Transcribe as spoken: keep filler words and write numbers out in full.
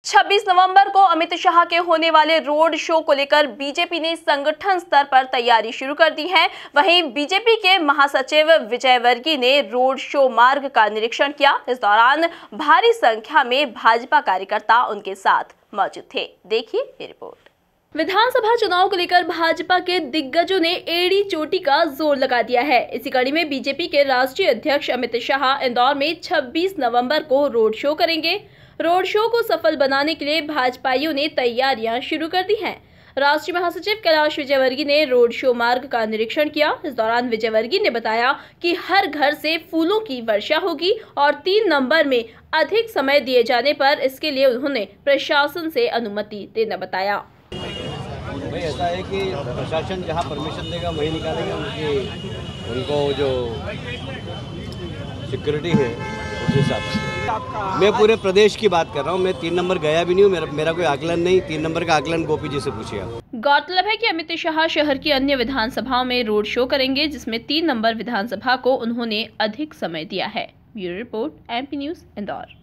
छब्बीस नवंबर को अमित शाह के होने वाले रोड शो को लेकर बीजेपी ने संगठन स्तर पर तैयारी शुरू कर दी है। वहीं बीजेपी के महासचिव विजय वर्गीय ने रोड शो मार्ग का निरीक्षण किया। इस दौरान भारी संख्या में भाजपा कार्यकर्ता उनके साथ मौजूद थे। देखिए ये रिपोर्ट। विधानसभा चुनाव को लेकर भाजपा के दिग्गजों ने एड़ी चोटी का जोर लगा दिया है। इसी कड़ी में बीजेपी के राष्ट्रीय अध्यक्ष अमित शाह इंदौर में छब्बीस नवंबर को रोड शो करेंगे। रोड शो को सफल बनाने के लिए भाजपाइयों ने तैयारियां शुरू कर दी हैं। राष्ट्रीय महासचिव कैलाश विजयवर्गीय ने रोड शो मार्ग का निरीक्षण किया। इस दौरान विजयवर्गीय ने बताया कि हर घर से फूलों की वर्षा होगी और तीन नंबर में अधिक समय दिए जाने पर इसके लिए उन्होंने प्रशासन से अनुमति देना बताया। भाई ऐसा है कि प्रशासन जहां परमिशन देगा वही निकालेगा। उनकी उनको जो सिक्योरिटी है उस हिसाब से। मैं पूरे प्रदेश की बात कर रहा हूं। मैं तीन नंबर गया भी नहीं हूं। मेरा मेरा कोई आकलन नहीं। तीन नंबर का आकलन गोपी जी से पूछिए आप। गौरतलब है कि अमित शाह शहर की अन्य विधानसभाओं में रोड शो करेंगे, जिसमें तीन नंबर विधानसभा को उन्होंने अधिक समय दिया है। Bureau report, MP news, Indore.